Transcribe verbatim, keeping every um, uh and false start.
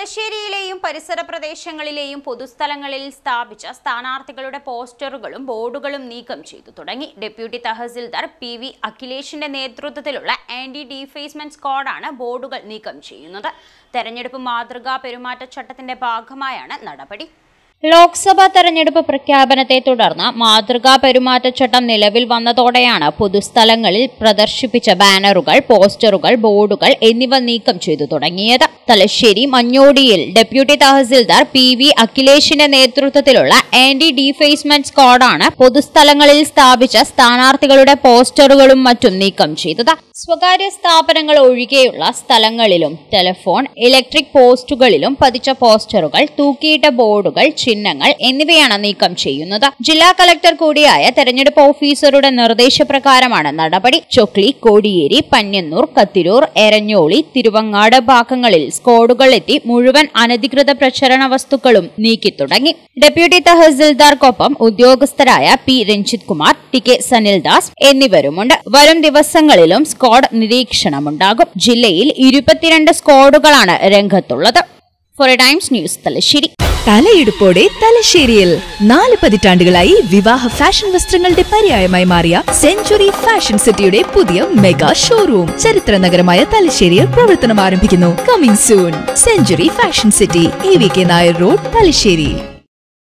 തലശ്ശേരിയിലെയും പരിസര പ്രദേശങ്ങളിലെയും പൊതുസ്ഥലങ്ങളിൽ സ്ഥാപിച്ച സ്ഥാനാർത്ഥികളുടെ പോസ്റ്ററുകളും ബോർഡുകളും നീക്കം ചെയ്തു തുടങ്ങി. ഡെപ്യൂട്ടി തഹസിൽദാർ പി വി അഖിലേഷിന്റെ നേതൃത്വത്തിലുള്ള ആന്റി ഡിഫേസ്മെന്റ് സ്ക്വാഡാണ് ബോർഡുകൾ നീക്കം ചെയ്യുന്നത്. തെരഞ്ഞെടുപ്പ് മാതൃകാ പെരുമാറ്റച്ചട്ടത്തിന്റെ ഭാഗമായാണ് നടപടി. ലോക്സഭാ തെരഞ്ഞെടുപ്പ് പ്രഖ്യാപനത്തെ തുടർന്ന് മാതൃകാ പെരുമാറ്റച്ചട്ടം നിലവിൽ വന്നതോടെയാണ് പൊതുസ്ഥലങ്ങളിൽ പ്രദർശിപ്പിച്ച ബാനറുകൾ, പോസ്റ്ററുകൾ, ബോർഡുകൾ എന്നിവ നീക്കം ചെയ്തു തുടങ്ങിയത്. തലശ്ശേരി മഞ്ഞോടിയിൽ ഡെപ്യൂട്ടി തഹസിൽദാർ പി വി അഖിലേഷിന്റെ നേതൃത്വത്തിലുള്ള ആന്റി ഡിഫേസ്മെന്റ് സ്ക്വാഡാണ് പൊതുസ്ഥലങ്ങളിൽ സ്ഥാപിച്ച സ്ഥാനാർത്ഥികളുടെ പോസ്റ്ററുകളും മറ്റും നീക്കം ചെയ്തത്. സ്വകാര്യ സ്ഥാപനങ്ങൾ ഒഴികെയുള്ള സ്ഥലങ്ങളിലും ടെലിഫോൺ, ഇലക്ട്രിക് പോസ്റ്റുകളിലും പതിച്ച പോസ്റ്ററുകൾ, തൂക്കിയിട്ട ബോർഡുകൾ, ചിഹ്നങ്ങൾ എന്നിവയാണ് നീക്കം ചെയ്യുന്നത്. ജില്ലാ കളക്ടർ കൂടിയായ തെരഞ്ഞെടുപ്പ് ഓഫീസറുടെ നിർദ്ദേശപ്രകാരമാണ് നടപടി. ചൊക്ലി, കോടിയേരി, പന്ന്യന്നൂർ, കത്തിരൂർ, എരഞ്ഞോളി, തിരുവങ്ങാട് ഭാഗങ്ങളിൽ സ്ക്വാഡുകൾ എത്തി മുഴുവൻ അനധികൃത പ്രചരണ വസ്തുക്കളും നീക്കി തുടങ്ങി. ഡെപ്യൂട്ടി തഹസിൽദാർക്കൊപ്പം ഉദ്യോഗസ്ഥരായ P Ranjith Kumar, T K Sanildas എന്നിവരുമുണ്ട്. വരും ദിവസങ്ങളിലും സ്ക്വാഡ് നിരീക്ഷണമുണ്ടാകും. ജില്ലയിൽ ഇരുപത്തിരണ്ട് സ്ക്വാഡുകളാണ് രംഗത്തുള്ളത്. Four times news, Thalassery. തലയെടുപ്പോടെ തലശ്ശേരിയിൽ നാല് പതിറ്റാണ്ടുകളായി വിവാഹ ഫാഷൻ വസ്ത്രങ്ങളുടെ പര്യായമായി മാറിയ സെഞ്ചുറി ഫാഷൻ സിറ്റിയുടെ പുതിയ മെഗാ ഷോറൂം ചരിത്ര നഗരമായ തലശ്ശേരിയിൽ പ്രവർത്തനം ആരംഭിക്കുന്നു. Coming soon. Century fashion city, A V K Nair road, Thalassery.